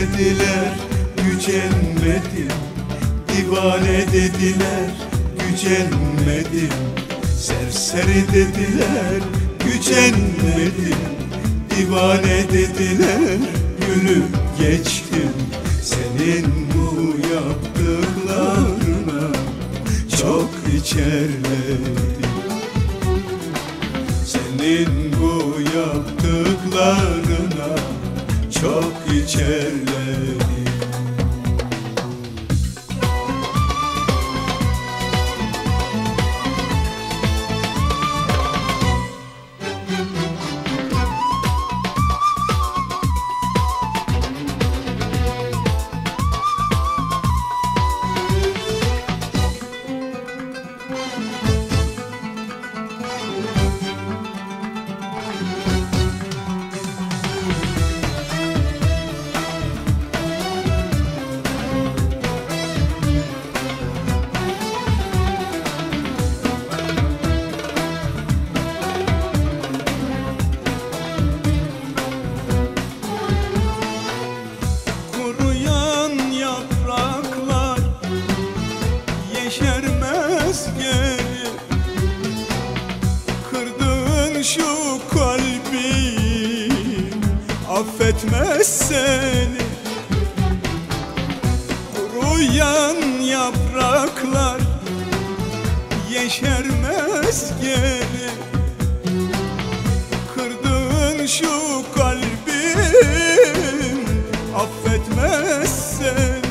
dediler, gücenmedim. Divane dediler, gücenmedim. Serseri dediler, gücenmedim. Divane dediler, gülüp geçtim. Senin bu yaptıklarına çok içerledim. Senin bu yaptıklarına çok içerledim. Yeşermez geri, kırdığın şu kalbim affetmez seni. Kuruyan yapraklar yeşermez geri, kırdığın şu kalbim affetmez seni.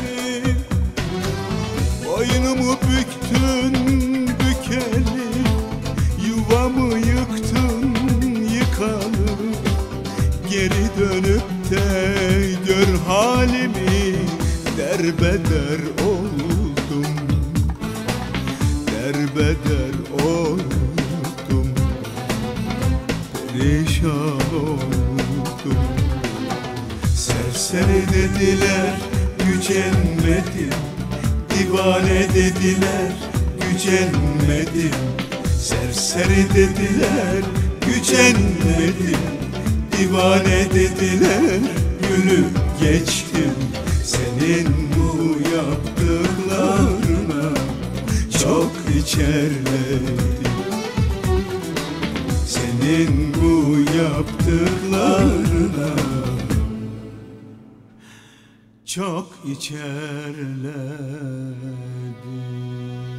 Boynumu büktün bükeli, yuvamı yıktın yıkalı. Geri dönüp de gör halimi, derbeder oldum. Derbeder oldum, perişan oldum. Serseri dediler, gücenmedim. Divane dediler, gücenmedim. Serseri dediler, gücenmedim. Divane dediler, gülüp geçtim. Senin bu yaptıklarına çok içerledim. Senin bu yaptıklarına çok içerledim.